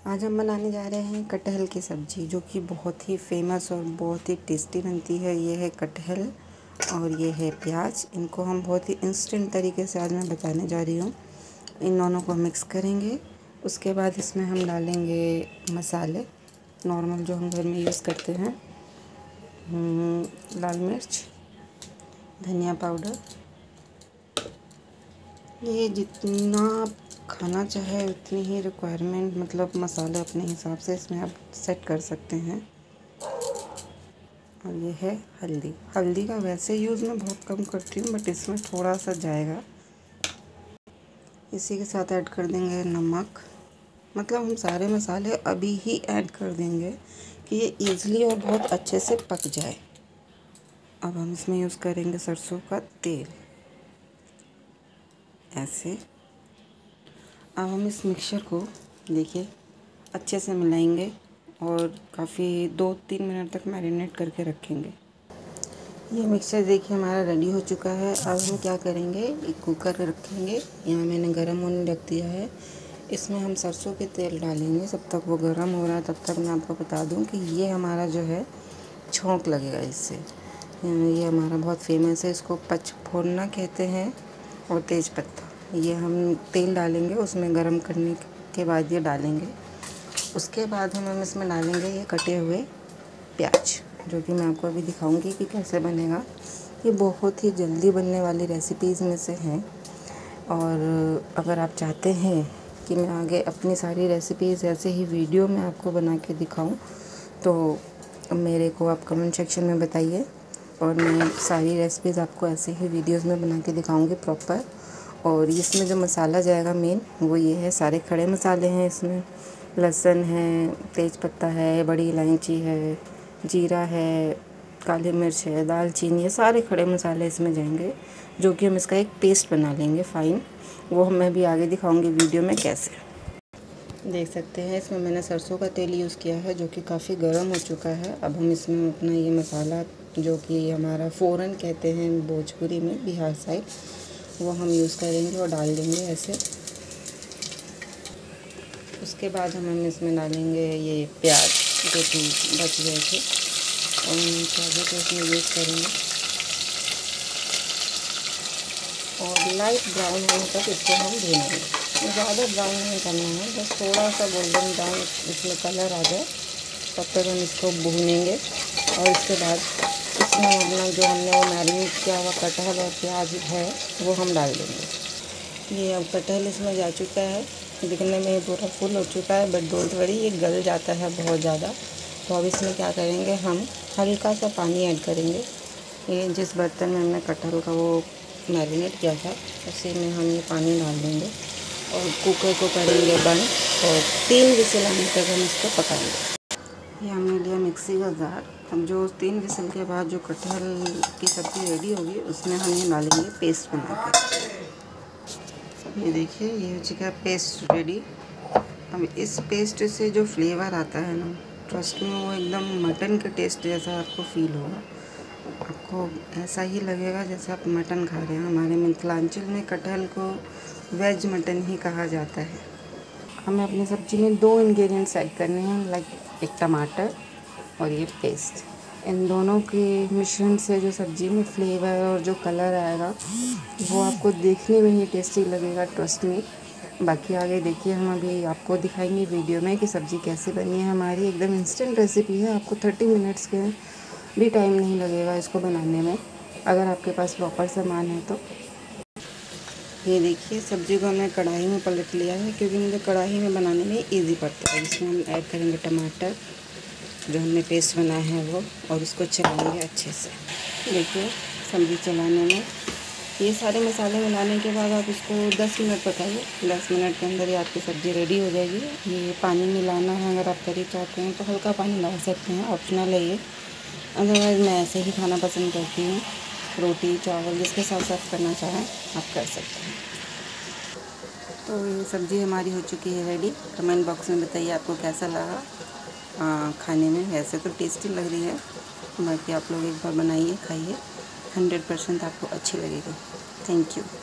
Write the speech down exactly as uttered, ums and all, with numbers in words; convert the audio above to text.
आज हम बनाने जा रहे हैं कटहल की सब्ज़ी, जो कि बहुत ही फेमस और बहुत ही टेस्टी बनती है। ये है कटहल और ये है प्याज। इनको हम बहुत ही इंस्टेंट तरीके से आज मैं बताने जा रही हूँ। इन दोनों को मिक्स करेंगे। उसके बाद इसमें हम डालेंगे मसाले नॉर्मल जो हम घर में यूज़ करते हैं। लाल मिर्च, धनिया पाउडर, ये जितना आप खाना चाहे उतनी ही रिक्वायरमेंट, मतलब मसाले अपने हिसाब से इसमें आप सेट कर सकते हैं। और ये है हल्दी। हल्दी का वैसे यूज़ मैं बहुत कम करती हूँ, बट इसमें थोड़ा सा जाएगा। इसी के साथ ऐड कर देंगे नमक। मतलब हम सारे मसाले अभी ही ऐड कर देंगे कि ये ईज़िली और बहुत अच्छे से पक जाए। अब हम इसमें यूज़ करेंगे सरसों का तेल, ऐसे। अब हम इस मिक्सचर को देखिए अच्छे से मिलाएंगे और काफ़ी दो तीन मिनट तक मैरिनेट करके रखेंगे। ये मिक्सचर देखिए हमारा रेडी हो चुका है। अब हम क्या करेंगे, एक कुकर रखेंगे, यहाँ मैंने गरम होने रख दिया है। इसमें हम सरसों के तेल डालेंगे। जब तक वो गरम हो रहा है तब तक मैं आपको बता दूं कि ये हमारा जो है छौंक लगेगा इससे। ये हमारा बहुत फेमस है, इसको पचफोड़ना कहते हैं, और तेज पत्ता। ये हम तेल डालेंगे, उसमें गरम करने के बाद ये डालेंगे। उसके बाद हम इसमें डालेंगे ये कटे हुए प्याज, जो कि मैं आपको अभी दिखाऊंगी कि कैसे बनेगा। ये बहुत ही जल्दी बनने वाली रेसिपीज़ में से हैं। और अगर आप चाहते हैं कि मैं आगे अपनी सारी रेसिपीज़ ऐसे ही वीडियो में आपको बना के दिखाऊं, तो मेरे को आप कमेंट सेक्शन में बताइए, और मैं सारी रेसिपीज़ आपको ऐसे ही वीडियोस में बना के दिखाऊंगी प्रॉपर। और इसमें जो मसाला जाएगा मेन, वो ये है, सारे खड़े मसाले हैं इसमें। लहसुन है, तेज पत्ता है, बड़ी इलायची है, जीरा है, काली मिर्च है, दालचीनी है, सारे खड़े मसाले इसमें जाएंगे, जो कि हम इसका एक पेस्ट बना लेंगे फ़ाइन। वो मैं भी आगे दिखाऊंगी वीडियो में कैसे। देख सकते हैं इसमें मैंने सरसों का तेल यूज़ किया है, जो कि काफ़ी गर्म हो चुका है। अब हम इसमें अपना ये मसाला, जो कि हमारा फ़ोरन कहते हैं भोजपुरी में, बिहार साइड, वो हम यूज़ करेंगे और डाल देंगे ऐसे। उसके बाद हम इसमें डालेंगे ये प्याज, जो कि बच गए थे, और उन प्याज़ों को इसमें यूज़ करेंगे। और लाइट ब्राउन होने तक इसको हम भूनेंगे। ज़्यादा ब्राउन नहीं करना है, बस थोड़ा सा गोल्डन ब्राउन इसमें कलर आ जाए, तब तक हम इसको भूनेंगे। और इसके बाद इसमें अपना जो हमने वो मैरिनेट किया हुआ कटहल और प्याज है, वो हम डाल देंगे। ये अब कटहल इसमें जा चुका है, दिखने में पूरा फुल हो चुका है, बट डोंट वरी, ये गल जाता है बहुत ज़्यादा। तो अब इसमें क्या करेंगे, हम हल्का सा पानी ऐड करेंगे। ये जिस बर्तन में हमने कटहल का वो मैरिनेट किया था, उसी में हम ये पानी डाल देंगे और कुकर को करेंगे बंद, और तीन विसल आने तक हम इसको पकाएंगे। ये हमने लिया मिक्सी का जार। अब जो तीन विसल के बाद जो कटहल की सब्ज़ी रेडी होगी, उसमें हम ये डालेंगे पेस्ट बनाकर। ये देखिए ये हो चुका है पेस्ट रेडी। अब इस पेस्ट से जो फ्लेवर आता है ना, ट्रस्ट में वो एकदम मटन के टेस्ट जैसा आपको फील होगा। आपको ऐसा ही लगेगा जैसे आप मटन खा रहे हैं। हमारे मिथिलांचल में कटहल को वेज मटन ही कहा जाता है। हमें अपनी सब्ज़ी में दो इंग्रेडिएंट्स ऐड करने हैं, लाइक एक टमाटर और ये पेस्ट। इन दोनों के मिश्रण से जो सब्ज़ी में फ्लेवर और जो कलर आएगा, वो आपको देखने में ही टेस्टी लगेगा, ट्रस्ट में। बाकी आगे देखिए, हम अभी आपको दिखाएंगे वीडियो में कि सब्ज़ी कैसे बनी है हमारी। एकदम इंस्टेंट रेसिपी है, आपको थर्टी मिनट्स के भी टाइम नहीं लगेगा इसको बनाने में, अगर आपके पास प्रॉपर सामान है तो। ये देखिए सब्ज़ी को हमने कढ़ाई में पलट लिया है, क्योंकि मुझे कढ़ाई में बनाने में इजी पड़ता है। इसमें हम ऐड करेंगे टमाटर, जो हमने पेस्ट बनाया है वो, और उसको चलाएंगे अच्छे से। देखिए सब्ज़ी चलाने में ये सारे मसाले मिलाने के बाद आप इसको दस मिनट पकाइए। दस मिनट के अंदर ही आपकी सब्ज़ी रेडी हो जाएगी। ये पानी मिलाना है, अगर आप करी चाहते हैं तो हल्का पानी डाल सकते हैं, ऑप्शनल है ये। अदरवाइज़ मैं ऐसे ही खाना पसंद करती हूँ। रोटी चावल जिसके साथ सर्व करना चाहें आप कर सकते हैं। तो ये सब्ज़ी हमारी हो चुकी है रेडी। कमेंट बॉक्स में बताइए आपको कैसा लगा आ, खाने में। वैसे तो टेस्टी लग रही है, बाकी आप लोग एक बार बनाइए, खाइए, हंड्रेड परसेंट आपको अच्छी लगेगी। Thank you.